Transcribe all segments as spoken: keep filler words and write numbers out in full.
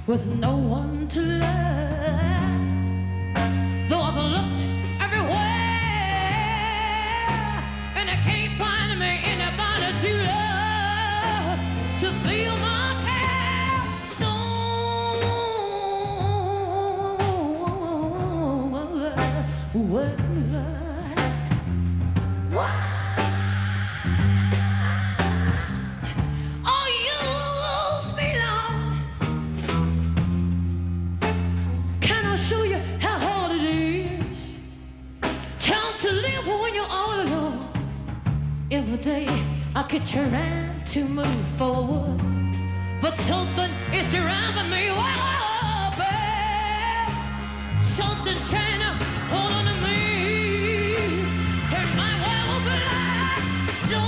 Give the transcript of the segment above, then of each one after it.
with no one to love. Though I've looked everywhere and I can't find me anybody to love, to feel my care. So well, why? Every day I could try to move forward, but something is driving me wild, babe. Something trying to hold on to me, turn my world black. So,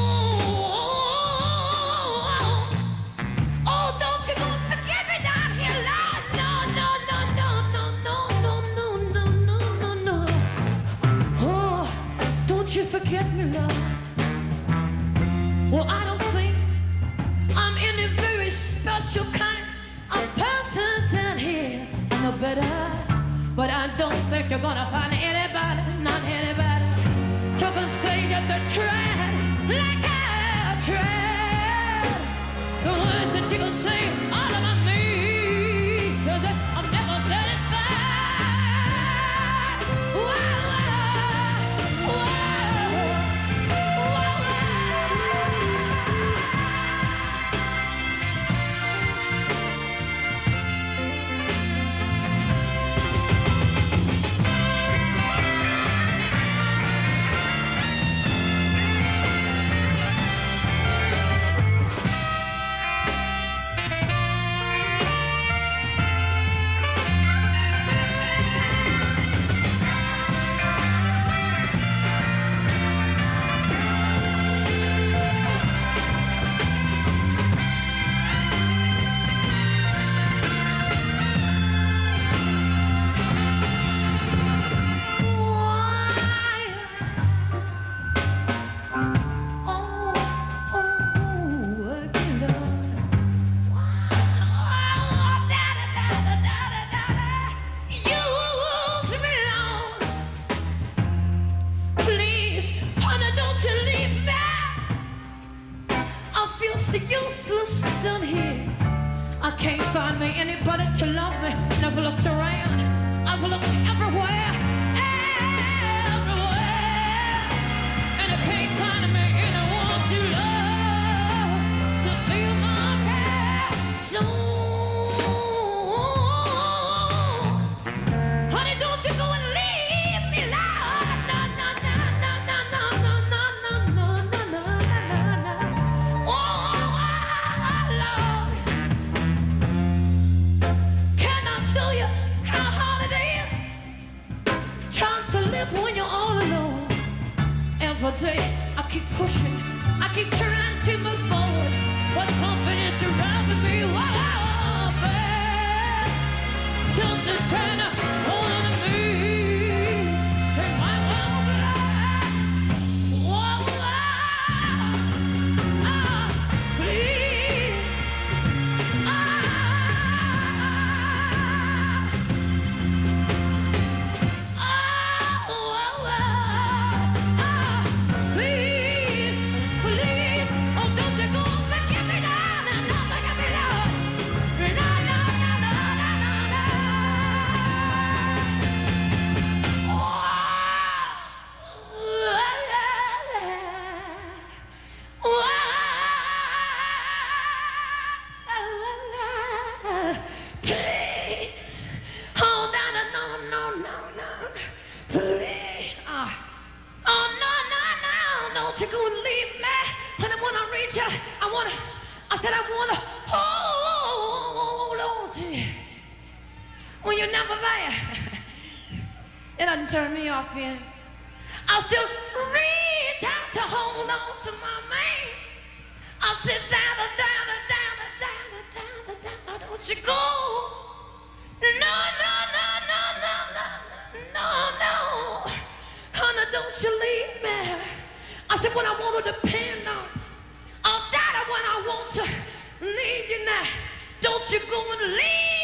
oh, don't you go forget me down here, Lord. No, no, no, no, no, no, no, no, no, no, no, no. Oh, don't you forget me, Lord. Well, I don't think I'm any very special kind of person down here. I know better, but I don't think you're gonna find anybody, not anybody, who can say that they tried like I tried. The words that you can say all about me is that I'm never satisfied. Whoa, whoa, whoa. Useless down here. I can't find me anybody to love me. Never looked around. I've looked everywhere, everywhere, and I can't find me anyone to love, to feel my care. So, honey, don't you go and leave me, Lord. No, no, no, no, no, no, no, no, no, no, no, no. When you're all alone, every day I keep pushing, I keep trying to move forward, but something is driving me wild, babe. Something trying to hold on to me, take my world black. Whoa, ah, ah, please, ah. You go and leave me, and I wanna reach out. I wanna, I said I wanna hold on to you when you're never there. It doesn't turn me off, man. I'll still reach out to hold on to my man. I'll sit down, down, down, down, down, down, down. Don't you go? No, no, no, no, no, no, no, no. Honey, don't you leave me. I said when I want to depend on, I'll die when I want to leave you now. Don't you go and leave.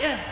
yeah.